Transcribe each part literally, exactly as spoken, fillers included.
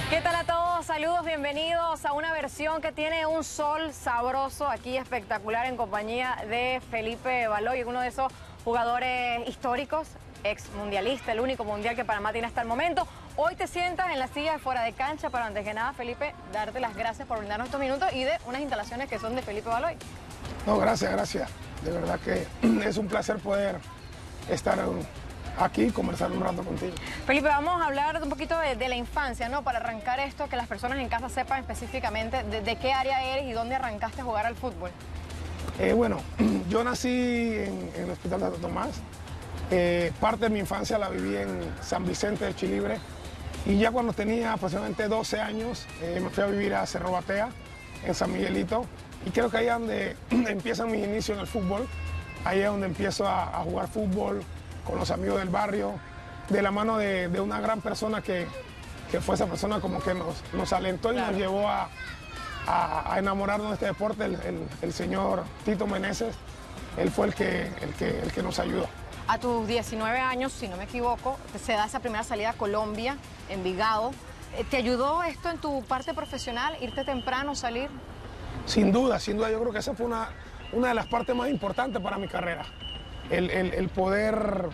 ¿Qué tal a todos? Saludos, bienvenidos a una versión que tiene un sol sabroso aquí espectacular en compañía de Felipe Baloy, uno de esos jugadores históricos, ex mundialista, el único mundial que Panamá tiene hasta el momento. Hoy te sientas en la silla de fuera de cancha, pero antes que nada, Felipe, darte las gracias por brindarnos estos minutos y de unas instalaciones que son de Felipe Baloy. No, gracias, gracias. De verdad que es un placer poder estar aquí y conversar un rato contigo. Felipe, vamos a hablar un poquito de, de la infancia, ¿no? Para arrancar esto, que las personas en casa sepan específicamente de, de qué área eres y dónde arrancaste a jugar al fútbol. Eh, bueno, yo nací en, en el Hospital de Santo Tomás. Eh, parte de mi infancia la viví en San Vicente de Chilibre. Y ya cuando tenía aproximadamente doce años, eh, me fui a vivir a Cerro Batea, en San Miguelito. Y creo que ahí es donde empiezan mis inicios en el fútbol. Ahí es donde empiezo a, a jugar fútbol con los amigos del barrio, de la mano de, de una gran persona que, que fue esa persona como que nos, nos alentó y claro, nos llevó a, a, a enamorarnos de este deporte, el, el, el señor Tito Meneses. Él fue el que, el, que, el que nos ayudó. A tus diecinueve años, si no me equivoco, se da esa primera salida a Colombia, Envigado. ¿Te ayudó esto en tu parte profesional, irte temprano, salir? Sin duda, sin duda. Yo creo que esa fue una, una de las partes más importantes para mi carrera. El, el, el poder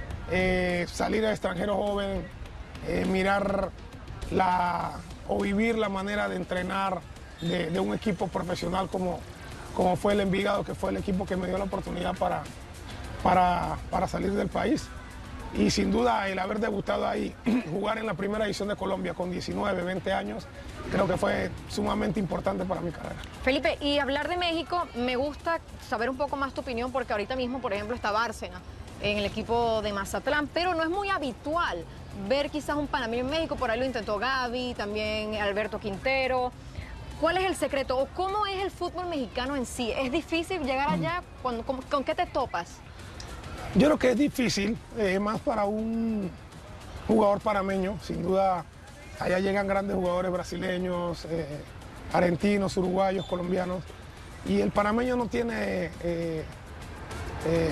eh, salir al extranjero joven, eh, mirar la, o vivir la manera de entrenar de, de un equipo profesional como, como fue el Envigado, que fue el equipo que me dio la oportunidad para, para, para salir del país. Y sin duda el haber debutado ahí, jugar en la primera edición de Colombia con diecinueve, veinte años, creo que fue sumamente importante para mi carrera. Felipe, y hablar de México, me gusta saber un poco más tu opinión, porque ahorita mismo, por ejemplo, está Bárcena en el equipo de Mazatlán, pero no es muy habitual ver quizás un panameño en México. Por ahí lo intentó Gaby, también Alberto Quintero. ¿Cuál es el secreto o cómo es el fútbol mexicano en sí? ¿Es difícil llegar allá? ¿Con, con, con qué te topas? Yo creo que es difícil, eh, más para un jugador panameño. Sin duda, allá llegan grandes jugadores brasileños, eh, argentinos, uruguayos, colombianos. Y el panameño no tiene, eh, eh,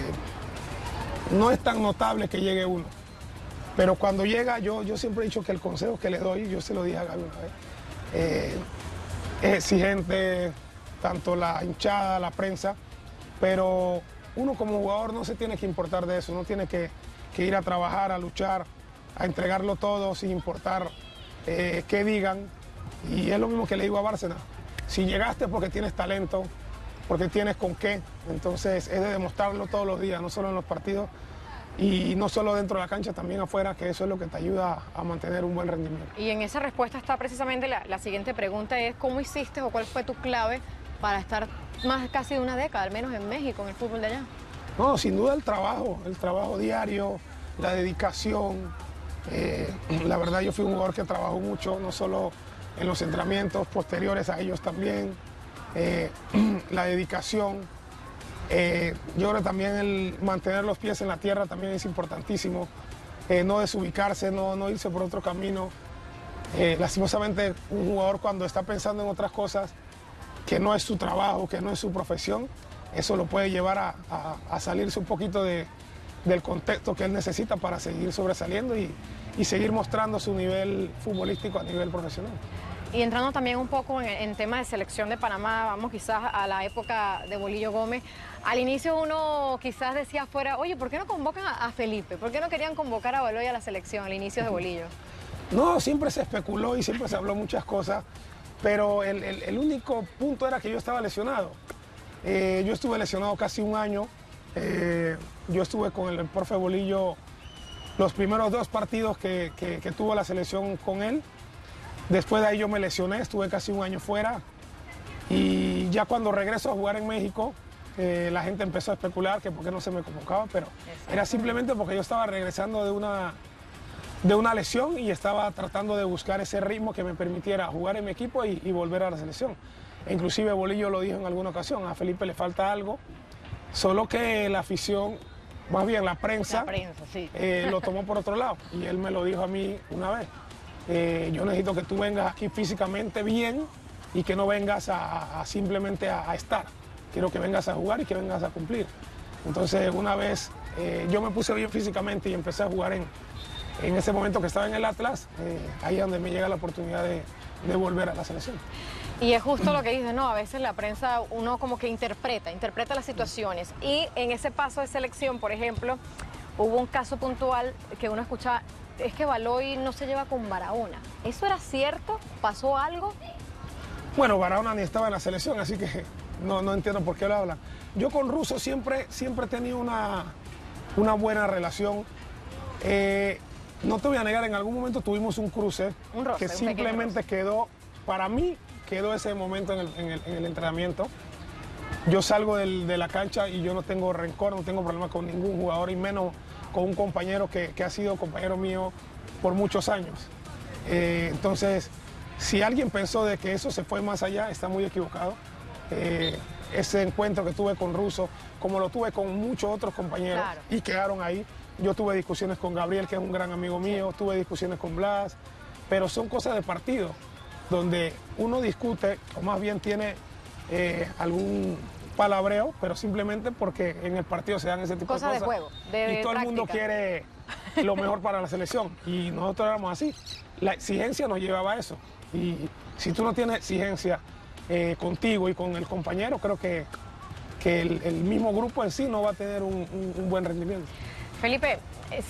no es tan notable que llegue uno. Pero cuando llega, yo, yo siempre he dicho que el consejo que le doy, yo se lo dije a Gaby una vez, eh, es exigente, tanto la hinchada, la prensa, pero uno como jugador no se tiene que importar de eso, no tiene que, que ir a trabajar, a luchar, a entregarlo todo sin importar eh, qué digan. Y es lo mismo que le digo a Bárcena. Si llegaste porque tienes talento, porque tienes con qué, entonces es de demostrarlo todos los días, no solo en los partidos y no solo dentro de la cancha, también afuera, que eso es lo que te ayuda a mantener un buen rendimiento. Y en esa respuesta está precisamente la, la siguiente pregunta, es ¿cómo hiciste o cuál fue tu clave para estar más casi de una década, al menos en México, en el fútbol de allá? No, sin duda el trabajo, el trabajo diario, la dedicación. Eh, la verdad yo fui un jugador que trabajó mucho, no solo en los entrenamientos posteriores a ellos también. Eh, la dedicación. Eh, yo creo que también el mantener los pies en la tierra también es importantísimo. Eh, no desubicarse, no, no irse por otro camino. Eh, lastimosamente un jugador cuando está pensando en otras cosas, que no es su trabajo, que no es su profesión, eso lo puede llevar a, a, a salirse un poquito de, del contexto que él necesita para seguir sobresaliendo y, y seguir mostrando su nivel futbolístico a nivel profesional. Y entrando también un poco en, en tema de selección de Panamá, vamos quizás a la época de Bolillo Gómez. Al inicio uno quizás decía afuera, oye, ¿por qué no convocan a, a Felipe? ¿Por qué no querían convocar a Baloy a la selección al inicio de Bolillo? No, siempre se especuló y siempre se habló muchas cosas, pero el, el, el único punto era que yo estaba lesionado. Eh, yo estuve lesionado casi un año. Eh, yo estuve con el, el profe Bolillo los primeros dos partidos que, que, que tuvo la selección con él. Después de ahí yo me lesioné, estuve casi un año fuera. Y ya cuando regreso a jugar en México, eh, la gente empezó a especular que por qué no se me convocaba, pero era simplemente porque yo estaba regresando de una, de una lesión y estaba tratando de buscar ese ritmo que me permitiera jugar en mi equipo y, y volver a la selección. E inclusive Bolillo lo dijo en alguna ocasión, a Felipe le falta algo, solo que la afición, más bien la prensa, la prensa sí. eh, lo tomó por otro lado. Y él me lo dijo a mí una vez, eh, yo necesito que tú vengas aquí físicamente bien y que no vengas a, a simplemente a, a estar. Quiero que vengas a jugar y que vengas a cumplir. Entonces una vez eh, yo me puse bien físicamente y empecé a jugar en, en ese momento que estaba en el Atlas, eh, ahí es donde me llega la oportunidad de, de volver a la selección. Y es justo lo que dices, ¿no? A veces la prensa, uno como que interpreta, interpreta las situaciones. Y en ese paso de selección, por ejemplo, hubo un caso puntual que uno escuchaba, es que Baloy no se lleva con Barahona. ¿Eso era cierto? ¿Pasó algo? Bueno, Barahona ni estaba en la selección, así que no, no entiendo por qué lo hablan. Yo con Russo siempre, siempre he tenido una, una buena relación. Eh, no te voy a negar, en algún momento tuvimos un cruce un roce, que simplemente quedó, para mí, quedó ese momento en el, en el, en el entrenamiento. Yo salgo del, de la cancha y yo no tengo rencor, no tengo problema con ningún jugador y menos con un compañero que, que ha sido compañero mío por muchos años. Eh, entonces, si alguien pensó de que eso se fue más allá, está muy equivocado. Eh, ese encuentro que tuve con Russo, como lo tuve con muchos otros compañeros, claro, y quedaron ahí. Yo tuve discusiones con Gabriel, que es un gran amigo mío, tuve discusiones con Blas, pero son cosas de partido, donde uno discute, o más bien tiene eh, algún palabreo, pero simplemente porque en el partido se dan ese tipo cosas de cosas. de juego, de, y todo práctica. El mundo quiere lo mejor para la selección, y nosotros éramos así. La exigencia nos llevaba a eso, y si tú no tienes exigencia eh, contigo y con el compañero, creo que, que el, el mismo grupo en sí no va a tener un, un, un buen rendimiento. Felipe,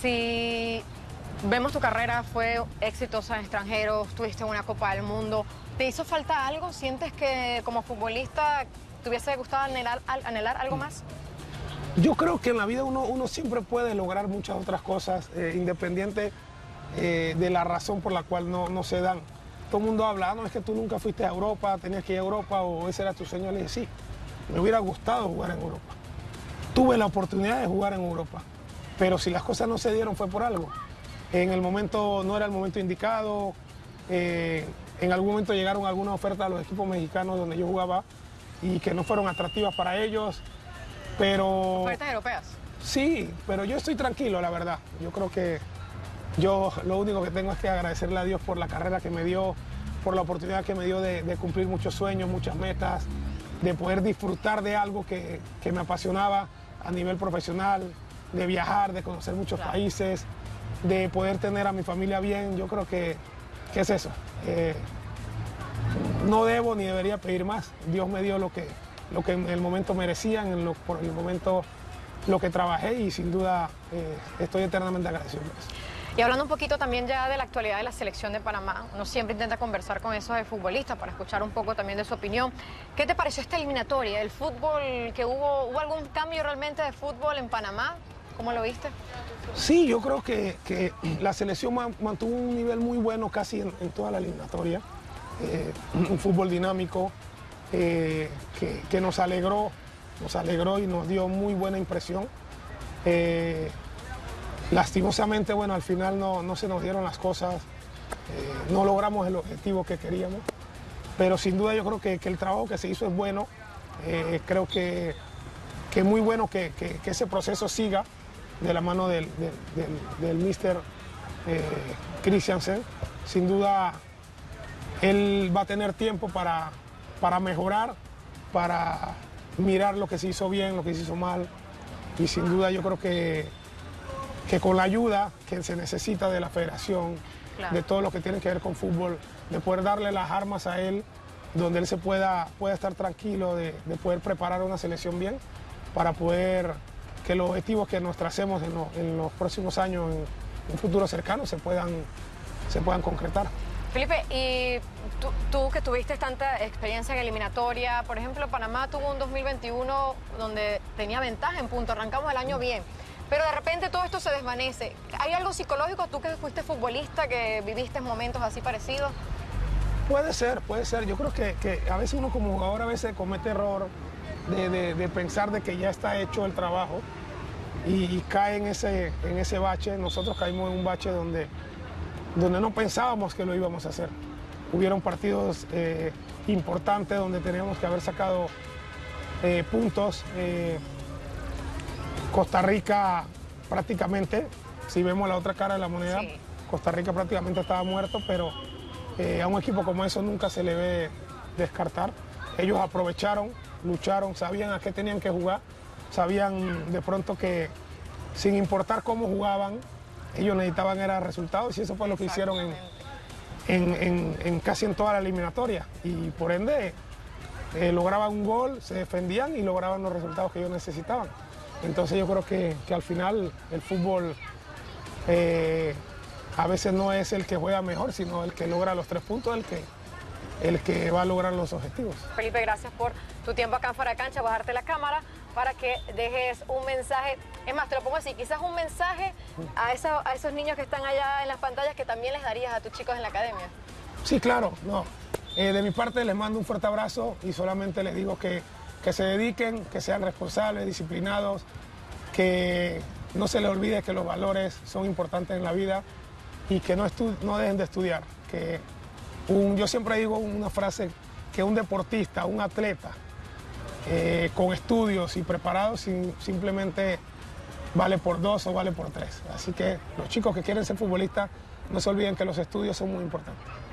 si vemos tu carrera, fue exitosa en extranjeros, tuviste una Copa del Mundo, ¿te hizo falta algo? ¿Sientes que como futbolista te hubiese gustado anhelar, anhelar algo más? Yo creo que en la vida uno, uno siempre puede lograr muchas otras cosas, eh, independiente eh, de la razón por la cual no, no se dan. Todo el mundo habla, ah, no, es que tú nunca fuiste a Europa, tenías que ir a Europa o ese era tu sueño. Le dije, sí, me hubiera gustado jugar en Europa. Tuve la oportunidad de jugar en Europa, pero si las cosas no se dieron fue por algo. En el momento, no era el momento indicado, eh, en algún momento llegaron algunas ofertas a los equipos mexicanos donde yo jugaba y que no fueron atractivas para ellos, pero... ¿Ofertas europeas? Sí, pero yo estoy tranquilo, la verdad. Yo creo que yo lo único que tengo es que agradecerle a Dios por la carrera que me dio, por la oportunidad que me dio de, de cumplir muchos sueños, muchas metas, de poder disfrutar de algo que, que me apasionaba a nivel profesional, de viajar, de conocer muchos claro. países, de poder tener a mi familia bien. Yo creo que, que es eso. Eh, no debo ni debería pedir más. Dios me dio lo que, lo que en el momento merecían, en lo, por el momento lo que trabajé y sin duda eh, estoy eternamente agradecido por eso. Y hablando un poquito también ya de la actualidad de la selección de Panamá, uno siempre intenta conversar con esos futbolistas para escuchar un poco también de su opinión. ¿Qué te pareció esta eliminatoria? ¿El fútbol que hubo, hubo algún cambio realmente de fútbol en Panamá? ¿Cómo lo viste? Sí, yo creo que, que la selección mantuvo un nivel muy bueno casi en, en toda la eliminatoria. Eh, un fútbol dinámico eh, que, que nos alegró, nos alegró y nos dio muy buena impresión. Eh, lastimosamente, bueno, al final no, no se nos dieron las cosas, eh, no logramos el objetivo que queríamos, pero sin duda yo creo que, que el trabajo que se hizo es bueno. Eh, creo que, que es muy bueno que, que, que ese proceso siga de la mano del, del, del, del míster eh, Christiansen. Sin duda él va a tener tiempo para, para mejorar, para mirar lo que se hizo bien, lo que se hizo mal, y sin duda yo creo que, que con la ayuda que se necesita de la federación, claro, de todo lo que tiene que ver con fútbol, de poder darle las armas a él, donde él se pueda, pueda estar tranquilo, de, de poder preparar una selección bien, para poder que los objetivos que nos tracemos en, lo, en los próximos años, en un futuro cercano, se puedan, se puedan concretar. Felipe, y tú, tú que tuviste tanta experiencia en eliminatoria, por ejemplo, Panamá tuvo un dos mil veintiuno donde tenía ventaja en punto, arrancamos el año bien, pero de repente todo esto se desvanece. ¿Hay algo psicológico, tú que fuiste futbolista, que viviste momentos así parecidos? Puede ser, puede ser. Yo creo que, que a veces uno como jugador a veces comete error de, de, de pensar de que ya está hecho el trabajo y, y cae en ese, en ese bache. Nosotros caímos en un bache donde, donde no pensábamos que lo íbamos a hacer. Hubieron partidos eh, importantes donde teníamos que haber sacado eh, puntos. Eh, Costa Rica prácticamente, si vemos la otra cara de la moneda, sí, Costa Rica prácticamente estaba muerto, pero eh, a un equipo como eso nunca se le ve descartar. Ellos aprovecharon, lucharon, sabían a qué tenían que jugar, sabían de pronto que sin importar cómo jugaban, ellos necesitaban era resultados y eso fue lo que hicieron en, en, en, en casi en toda la eliminatoria. Y por ende eh, lograban un gol, se defendían y lograban los resultados que ellos necesitaban. Entonces yo creo que, que al final el fútbol eh, a veces no es el que juega mejor, sino el que logra los tres puntos, el que, el que va a lograr los objetivos. Felipe, gracias por tu tiempo acá en Fuera de Cancha. Voy a darte la cámara para que dejes un mensaje. Es más, te lo pongo así, quizás un mensaje a, esa, a esos niños que están allá en las pantallas que también les darías a tus chicos en la academia. Sí, claro, no. Eh, de mi parte les mando un fuerte abrazo y solamente les digo que, que se dediquen, que sean responsables, disciplinados, que no se les olvide que los valores son importantes en la vida y que no, no dejen de estudiar. Que un, yo siempre digo una frase, que un deportista, un atleta, eh, con estudios y preparados sin, simplemente vale por dos o vale por tres. Así que los chicos que quieren ser futbolistas, no se olviden que los estudios son muy importantes.